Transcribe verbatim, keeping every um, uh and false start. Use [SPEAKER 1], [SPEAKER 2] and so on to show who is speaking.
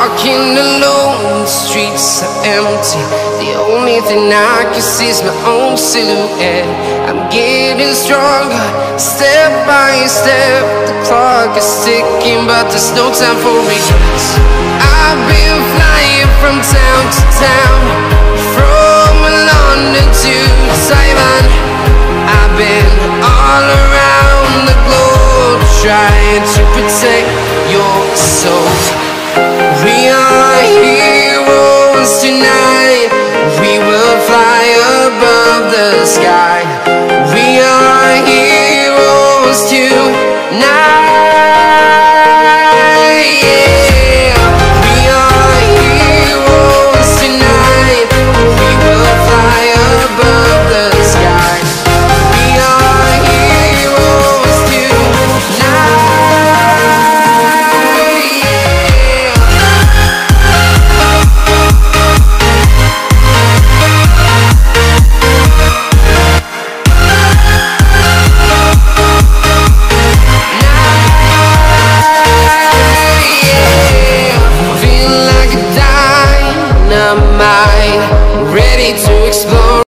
[SPEAKER 1] walking alone, the streets are empty. The only thing I can see is my own silhouette. I'm getting stronger, step by step. The clock is ticking, but there's no time for regrets. I've been flying from town to town, from London to Taiwan. I've been all around the globe, trying to protect your soul. We are heroes tonight. We will fly above the sky. We are heroes tonight.